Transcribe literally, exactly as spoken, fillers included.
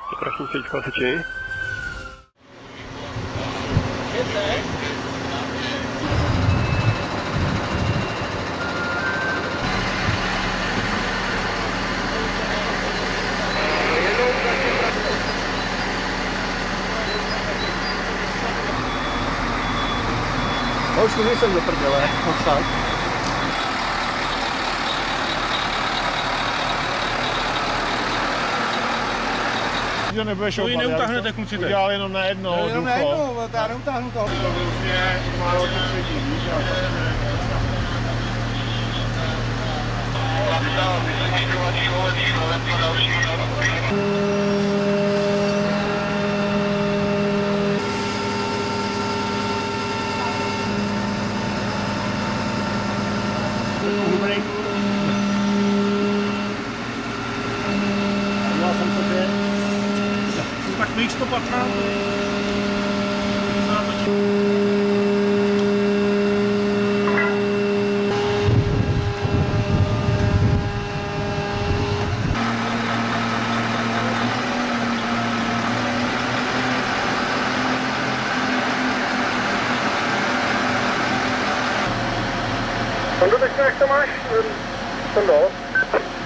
Strašný sejčko hasiči. No už nejsem do prdele, odsaď. To nebudeš to ji neutáhnete, kluci, teď. Udělal jenom na jedno no, jenom na jedno, já neutáhnu toho. To různě málo to sedí, víš? Tak mých sto patnáct. Tondo, teďka jak to máš? Tondo?